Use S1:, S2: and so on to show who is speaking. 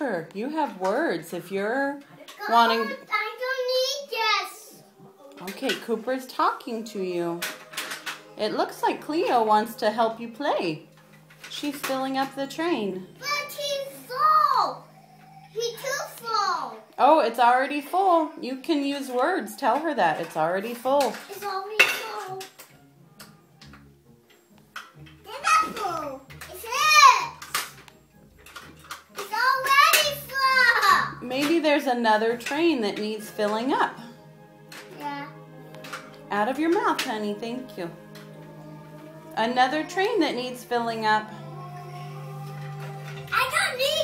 S1: her. You have words. If you're wanting...
S2: I don't need this.
S1: Okay, Cooper's talking to you. It looks like Clio wants to help you play. She's filling up the train.
S2: But he's full. He's too full.
S1: Oh, it's already full. You can use words. Tell her that. It's already full.
S2: It's already full. It's not full. It's it. It's already full.
S1: Maybe there's another train that needs filling up.
S2: Yeah.
S1: Out of your mouth, honey. Thank you. Another train that needs filling up.
S2: I don't need